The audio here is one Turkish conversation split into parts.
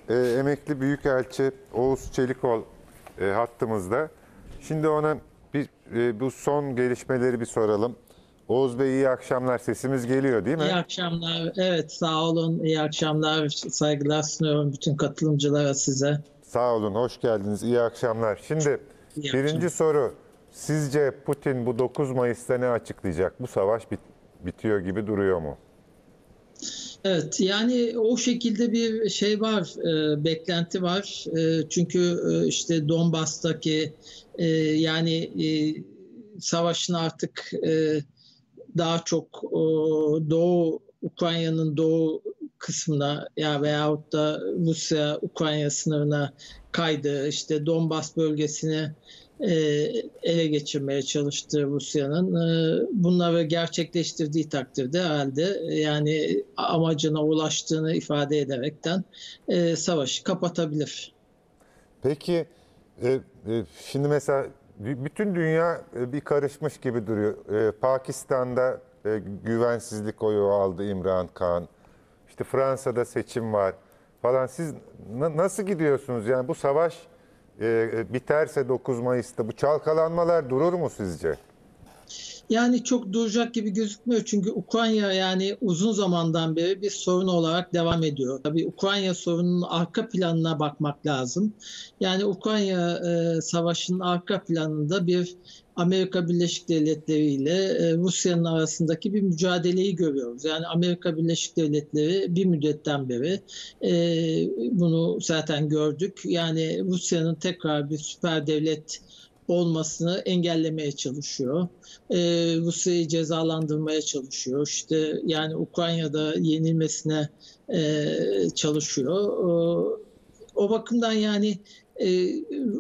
emekli Büyükelçi Oğuz Çelikol hattımızda. Şimdi ona bu son gelişmeleri bir soralım. Oğuz Bey iyi akşamlar. Sesimiz geliyor değil İyi mi? akşamlar. Evet, sağ olun. İyi akşamlar. Saygılar sunuyorum bütün katılımcılara size. Sağ olun, hoş geldiniz. İyi akşamlar. Şimdi İyi birinci akşamlar. soru. Sizce Putin bu 9 Mayıs'ta ne açıklayacak? Bu savaş bitiyor gibi duruyor mu? Evet, yani o şekilde bir şey var, beklenti var. Çünkü işte Donbas'taki yani savaşın artık daha çok Doğu Ukrayna'nın doğu kısmına ya veyahut da Rusya-Ukrayna sınırına kaydı. İşte Donbas bölgesini e, ele geçirmeye çalıştı Rusya'nın. Bunları gerçekleştirdiği takdirde herhalde yani amacına ulaştığını ifade ederekten savaşı kapatabilir. Peki şimdi mesela bütün dünya bir karışmış gibi duruyor. Pakistan'da güvensizlik oyu aldı İmran Khan. İşte Fransa'da seçim var falan. Siz nasıl gidiyorsunuz? Yani bu savaş biterse 9 Mayıs'ta bu çalkalanmalar durur mu sizce? Yani çok duracak gibi gözükmüyor çünkü Ukrayna yani uzun zamandan beri bir sorun olarak devam ediyor. Tabii Ukrayna sorununun arka planına bakmak lazım. Yani Ukrayna savaşının arka planında bir Amerika Birleşik Devletleri ile Rusya'nın arasındaki bir mücadeleyi görüyoruz. Yani Amerika Birleşik Devletleri bir müddetten beri bunu zaten gördük. Yani Rusya'nın tekrar bir süper devlet olmasını engellemeye çalışıyor. Rusya'yı cezalandırmaya çalışıyor. İşte yani Ukrayna'da yenilmesine çalışıyor. O bakımdan yani e,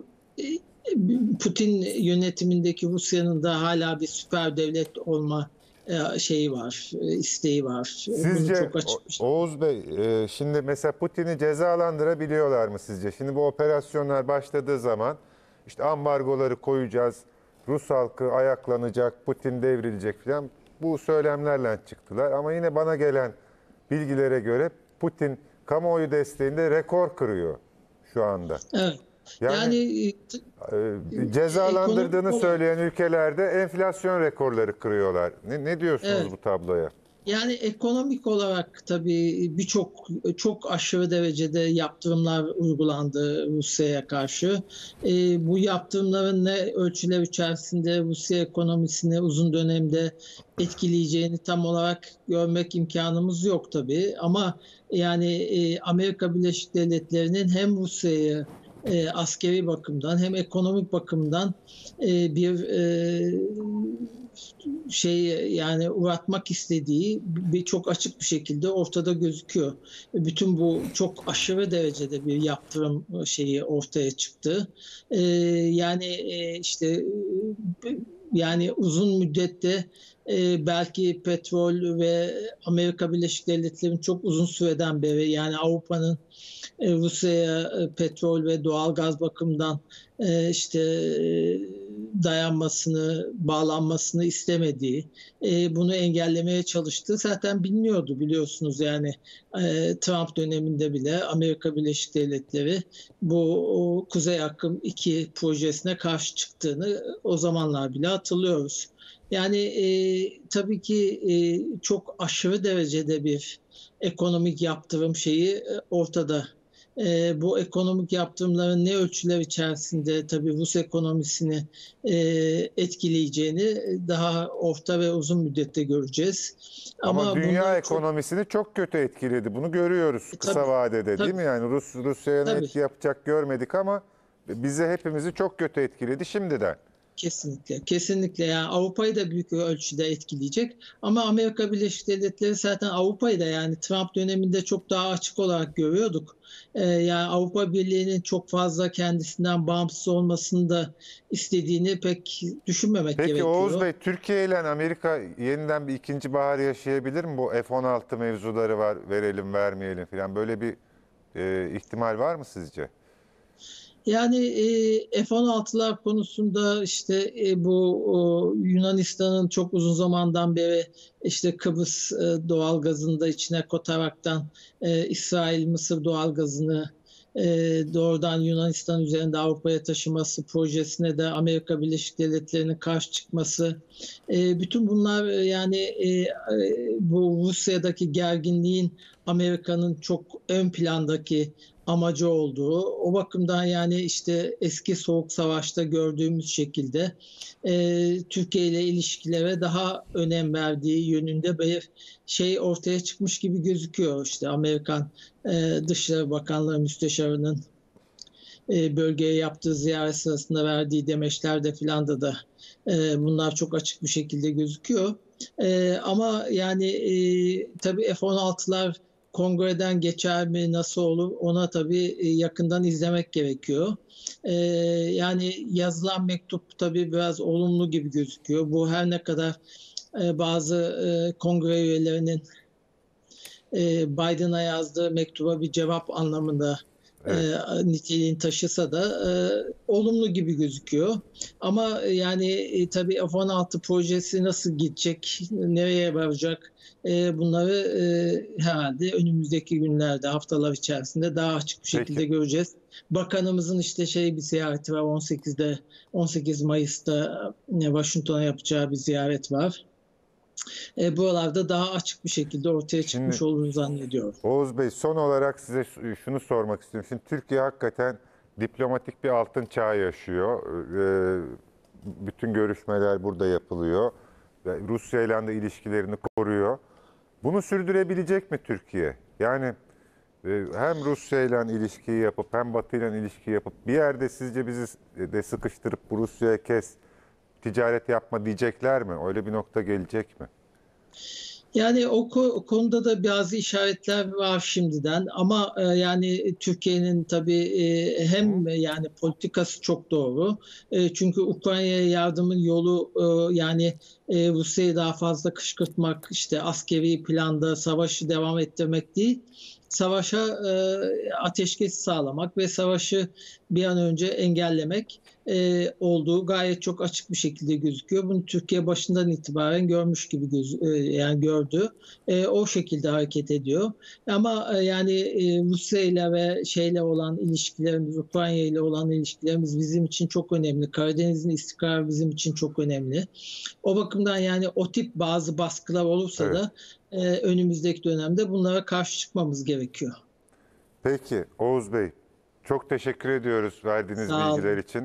Putin yönetimindeki Rusya'nın da hala bir süper devlet olma şeyi var, isteği var. Bunu Sizce çok açık bir şey. Oğuz Bey, şimdi mesela Putin'i cezalandırabiliyorlar mı sizce? Şimdi bu operasyonlar başladığı zaman işte ambargoları koyacağız, Rus halkı ayaklanacak, Putin devrilecek falan bu söylemlerle çıktılar. Ama yine bana gelen bilgilere göre Putin kamuoyu desteğinde rekor kırıyor şu anda. Evet. Yani Yani ekonomik cezalandırdığını olarak söyleyen ülkelerde enflasyon rekorları kırıyorlar. Ne diyorsunuz evet. bu tabloya? Yani ekonomik olarak tabii çok aşırı derecede yaptırımlar uygulandı Rusya'ya karşı. Bu yaptırımların ne ölçüler içerisinde Rusya ekonomisini uzun dönemde etkileyeceğini tam olarak görmek imkanımız yok tabii. Ama yani Amerika Birleşik Devletleri'nin hem Rusya'yı askeri bakımdan hem ekonomik bakımdan bir şey yani uğratmak istediği bir çok açık bir şekilde ortada gözüküyor. Bütün bu çok aşırı derecede bir yaptırım şeyi ortaya çıktı. Yani işte yani uzun müddette belki petrol ve Amerika Birleşik Devletleri'nin çok uzun süreden beri yani Avrupa'nın Rusya'ya petrol ve doğal gaz bakımından işte dayanmasını, bağlanmasını istemediği, bunu engellemeye çalıştığı zaten biliniyordu biliyorsunuz yani Trump döneminde bile Amerika Birleşik Devletleri bu Kuzey Akım 2 projesine karşı çıktığını o zamanlar bile hatırlıyoruz. Yani tabii ki çok aşırı derecede bir ekonomik yaptırım şeyi ortada. Bu ekonomik yaptırımların ne ölçüler içerisinde tabii Rus ekonomisini e, etkileyeceğini daha orta ve uzun müddette göreceğiz. Ama Ama dünya bunların çok ekonomisini çok kötü etkiledi. Bunu görüyoruz kısa tabii vadede değil tabii mi? Yani Rusya'ya ne tabii etki yapacak görmedik ama bizi hepimizi çok kötü etkiledi şimdiden. kesinlikle, kesinlikle yani Avrupa'yı da büyük ölçüde etkileyecek. Ama Amerika Birleşik Devletleri zaten Avrupa'yı da yani Trump döneminde çok daha açık olarak görüyorduk. Yani Avrupa Birliği'nin çok fazla kendisinden bağımsız olmasını da istediğini pek düşünmemek Peki Oğuz gerekiyor. Bey, Türkiye ile Amerika yeniden bir ikinci bahar yaşayabilir mi? Bu F-16 mevzuları var, verelim vermeyelim falan. Böyle bir ihtimal var mı sizce? Yani F-16'lar konusunda işte bu Yunanistan'ın çok uzun zamandan beri işte Kıbrıs doğalgazını da içine kataraktan İsrail Mısır doğalgazını doğrudan Yunanistan üzerinde Avrupa'ya taşıması projesine de Amerika Birleşik Devletleri'nin karşı çıkması, bütün bunlar bu Rusya'daki gerginliğin Amerika'nın çok ön plandaki amacı olduğu, o bakımdan yani işte eski Soğuk Savaş'ta gördüğümüz şekilde Türkiye ile ilişkilere daha önem verdiği yönünde bir şey ortaya çıkmış gibi gözüküyor. İşte Amerikan Dışişleri Bakanlığı Müsteşarı'nın bölgeye yaptığı ziyaret sırasında verdiği demeçlerde filan da bunlar çok açık bir şekilde gözüküyor. Ama yani tabii F-16'lar kongreden geçer mi, nasıl olur, ona tabii yakından izlemek gerekiyor. Yani yazılan mektup tabii biraz olumlu gibi gözüküyor. Bu her ne kadar bazı kongre üyelerinin Biden'a yazdığı mektuba bir cevap anlamında niteliğini taşısa da olumlu gibi gözüküyor. Ama yani tabii F-16 projesi nasıl gidecek, nereye varacak, bunları herhalde önümüzdeki günlerde, haftalar içerisinde daha açık bir şekilde göreceğiz. Bakanımızın işte bir ziyareti var 18 Mayıs'ta Washington'a yapacağı bir ziyaret var. Buralarda daha açık bir şekilde ortaya çıkmış olduğunu zannediyorum. Oğuz Bey, son olarak size şunu sormak istiyorum. Şimdi Türkiye hakikaten diplomatik bir altın çağı yaşıyor. Bütün görüşmeler burada yapılıyor. Rusya ile de ilişkilerini koruyor. Bunu sürdürebilecek mi Türkiye? Yani hem Rusya ile ilişkiyi yapıp hem Batı ile ilişkiyi yapıp bir yerde sizce bizi de sıkıştırıp bu Rusya'ya kes, ticaret yapma diyecekler mi? Öyle bir nokta gelecek mi? Yani o konuda da bazı işaretler var şimdiden ama yani Türkiye'nin tabii hem yani politikası çok doğru. Çünkü Ukrayna'ya yardımın yolu yani Rusya'yı daha fazla kışkırtmak, işte askeri planda savaşı devam ettirmek değil. Savaşa ateşkes sağlamak ve savaşı bir an önce engellemek olduğu gayet çok açık bir şekilde gözüküyor. Bunu Türkiye başından itibaren görmüş gibi yani gördü. O şekilde hareket ediyor. Ama yani Rusya ile ve şeyle olan ilişkilerimiz, Ukrayna ile olan ilişkilerimiz bizim için çok önemli. Karadeniz'in istikrarı bizim için çok önemli. O bakımdan yani o tip bazı baskılar olursa da önümüzdeki dönemde bunlara karşı çıkmamız gerekiyor. Peki Oğuz Bey, çok teşekkür ediyoruz verdiğiniz bilgiler için.